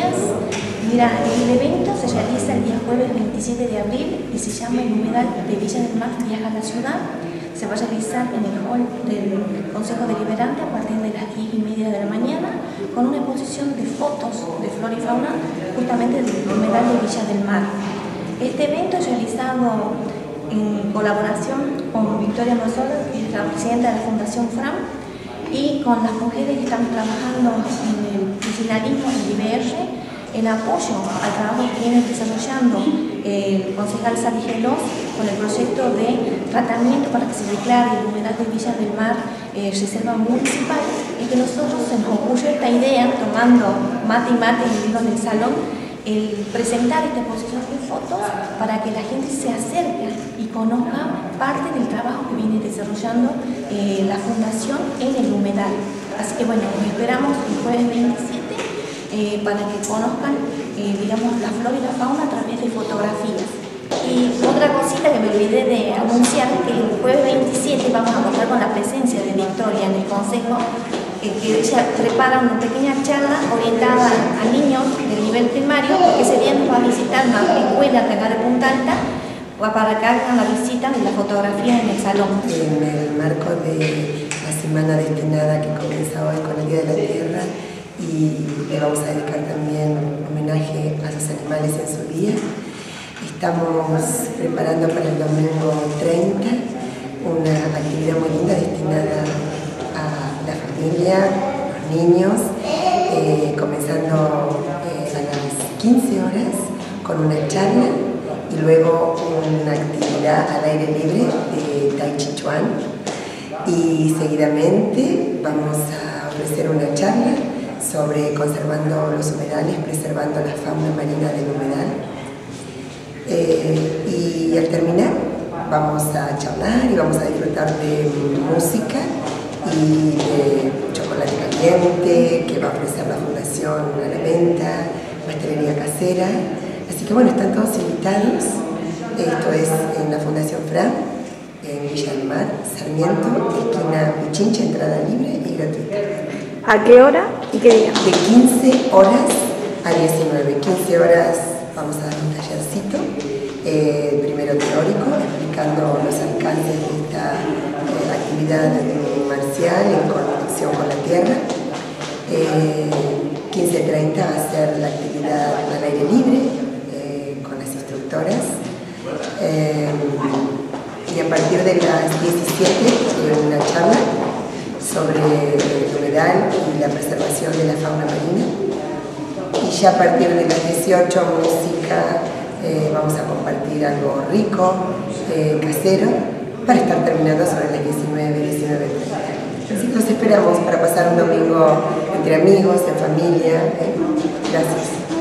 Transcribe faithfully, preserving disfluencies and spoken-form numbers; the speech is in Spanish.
días. Mira, el evento se realiza el día jueves veintisiete de abril y se llama El Humedal de Villa del Mar Viaja a la Ciudad. Se va a realizar en el hall del Consejo Deliberante a partir de las diez y media de la mañana con una exposición de fotos de flora y fauna justamente del Humedal de Villa del Mar. Este evento es realizado en colaboración con Victoria Mazola, que es la presidenta de la Fundación FRAM, y con las mujeres que están trabajando en el piscinalismo y I B R, en apoyo al trabajo que viene desarrollando el concejal Sally Gelos con el proyecto de tratamiento para que se declare el humedal de Villa del Mar eh, reserva municipal, y que nosotros se nos ocurrió esta idea, tomando mate y mate y libros del salón, el presentar esta exposición de fotos para que la gente se acerque y conozca parte del trabajo que viene desarrollando eh, la Fundación en el humedal. Así que bueno, nos esperamos el jueves veintisiete eh, para que conozcan eh, digamos, la flora y la fauna a través de fotografías. Y otra cosita que me olvidé de anunciar, que el jueves veintisiete vamos a contar con la presencia de Victoria en el Consejo, que ella prepara una pequeña charla orientada a niños del nivel primario, porque ese día nos va a visitar una escuela de acá de Punta Alta para que hagan la visita de la fotografía en el salón. En el marco de la semana destinada que comienza hoy con el Día de la Tierra, y le vamos a dedicar también un homenaje a los animales en su día, estamos preparando para el domingo treinta una actividad muy linda destinada a la familia, los niños, eh, comenzando eh, a las quince horas con una charla y luego una actividad al aire libre de Tai Chi Chuan, y seguidamente vamos a ofrecer una charla sobre conservando los humedales, preservando la fauna marina del humedal. Eh, y al terminar vamos a charlar y vamos a disfrutar de música y de chocolate caliente que va a ofrecer la Fundación a la venta, pastelería casera. Así que bueno, están todos invitados. Esto es en la Fundación FRAM, en Villa del Mar, Sarmiento, esquina Pichincha, entrada libre y gratuita. ¿A qué hora y qué día? De quince horas a diecinueve. quince horas vamos a dar un tallercito, eh, primero teórico, explicando los alcances de esta eh, actividad marcial en conexión con la tierra. Eh, quince treinta va a ser la actividad al aire libre eh, con las instructoras. Eh, y a partir de las diecisiete eh, una charla sobre el humedal y la preservación de la fauna marina. Y ya a partir de las dieciocho, música, eh, vamos a compartir algo rico, eh, casero, para estar terminando sobre las diecinueve, diecinueve treinta. Así que los esperamos para pasar un domingo entre amigos, en familia. ¿eh? Gracias.